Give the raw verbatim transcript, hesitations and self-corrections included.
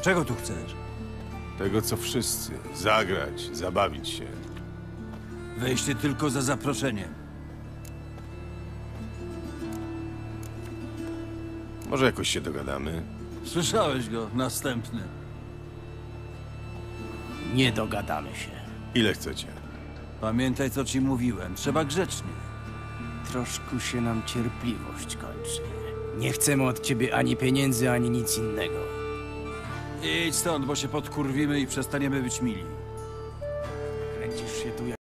Czego tu chcesz? Tego co wszyscy. Zagrać, zabawić się. Wejście tylko za zaproszeniem. Może jakoś się dogadamy? Słyszałeś go, następny. Nie dogadamy się. Ile chcecie? Pamiętaj, co ci mówiłem. Trzeba grzecznie. Troszkę się nam cierpliwość kończy. Nie chcemy od ciebie ani pieniędzy, ani nic innego. Idź stąd, bo się podkurwimy i przestaniemy być mili. Kręcisz się tu jak